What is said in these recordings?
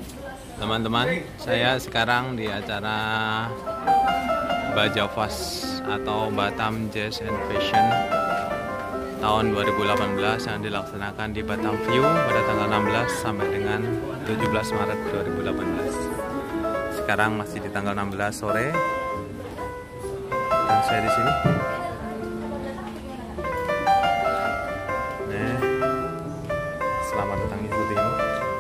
Teman-teman, saya sekarang di acara Bajavas atau Batam Jazz and Fashion tahun 2018 yang dilaksanakan di Batam View pada tanggal 16 sampai dengan 17 Maret 2018. Sekarang masih di tanggal 16 sore dan saya di sini. Selamat datang ikuti ini.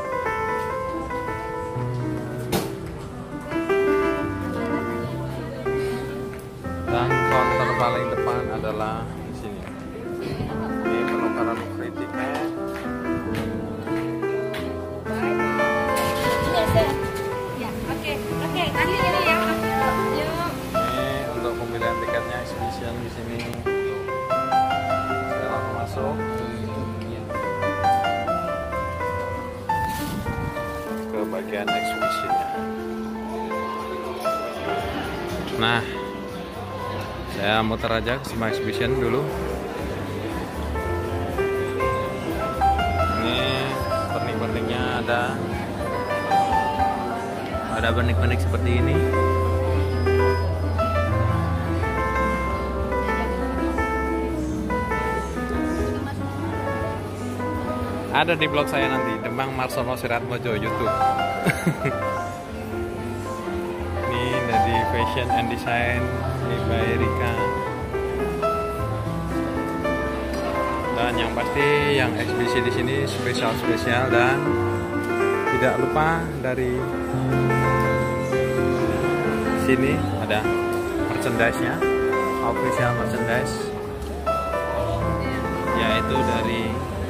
Dan counter paling depan adalah di sini. Ini penukaran kritiknya. Ini untuk pembelian tiketnya exhibition di sini. Saya langsung masuk ke bagian exhibitionnya. Nah, saya muter aja ke semua exhibition dulu. Ini pernik-perniknya ada pernik-pernik seperti ini. Ada di blog saya nanti, Demang Marsono Siratmojo YouTube. Ini dari Fashion and Design by Rika. Dan yang pasti yang eksibisi di sini spesial dan tidak lupa dari sini ada merchandise-nya, official merchandise, yaitu dari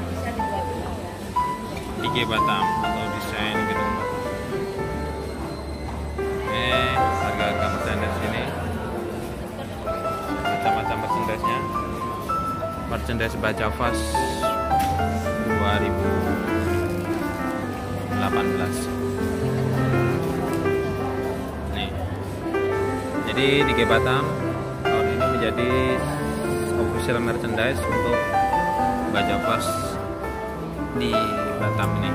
IG Batam atau desain gedung Batam. Harga-harga merchandise ini, macam-macam merchandise-nya. Merchandise Bajavas 2018. Nih. Jadi di IG Batam tahun ini menjadi official merchandise untuk Bajavas di Batam ini.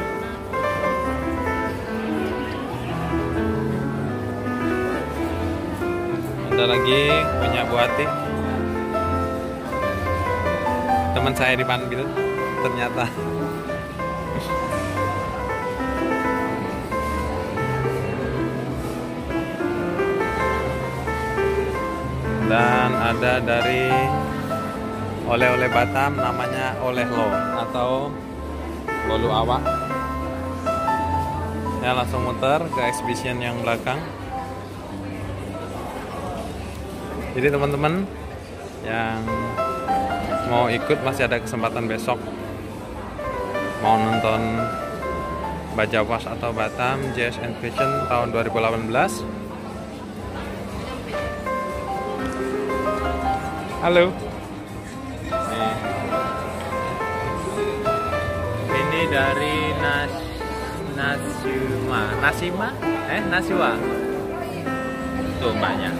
Ada lagi punya Bu Ati, teman saya dipanggil ternyata. Dan ada dari oleh-oleh Batam, namanya Oleh Lo atau bolu awak. Saya langsung muter ke exhibition yang belakang. Jadi teman-teman yang mau ikut masih ada kesempatan besok. Mau nonton Bajavas atau Batam Jazz and Fashion tahun 2018. Halo. Ini dari Nasiwa. Tuh banyak.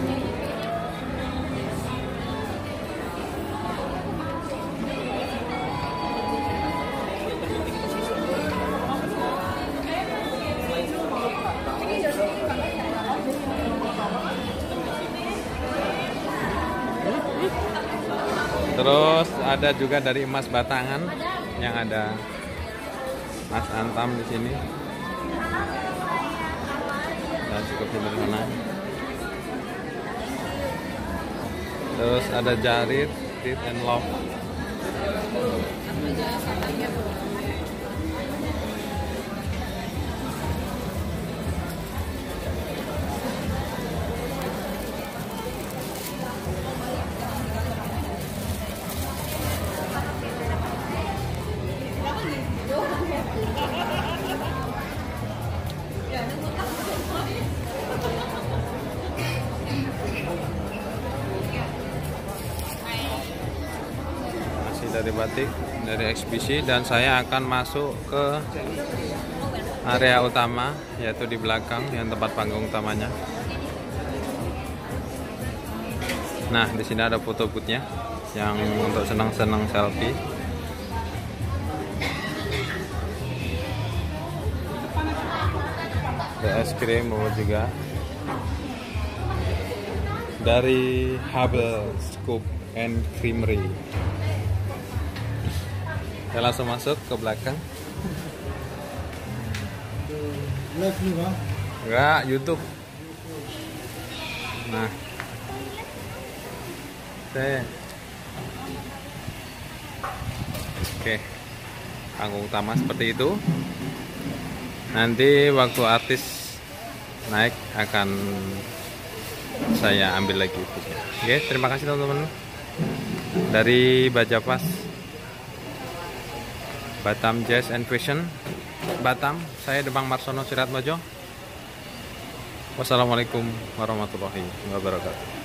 Terus ada juga dari emas batangan yang ada Mas Antam di sini. Dan cukup sederhana. Terus ada Jarit, Tit and Love. Dari batik, dari eksibisi, dan saya akan masuk ke area utama, yaitu di belakang yang tempat panggung utamanya. Nah, di sini ada foto booth-nya yang untuk senang-senang selfie. Ada es krim juga dari Hubble Scoop and Creamery. Saya langsung masuk ke belakang. Live nih bang? Enggak, YouTube. Nah, oke, panggung utama seperti itu. Nanti waktu artis naik akan saya ambil lagi. Oke, terima kasih teman-teman. Dari Bajapas Batam Jazz and Fashion Batam, saya Demang Marsono Siratmojo. Wassalamualaikum warahmatullahi wabarakatuh.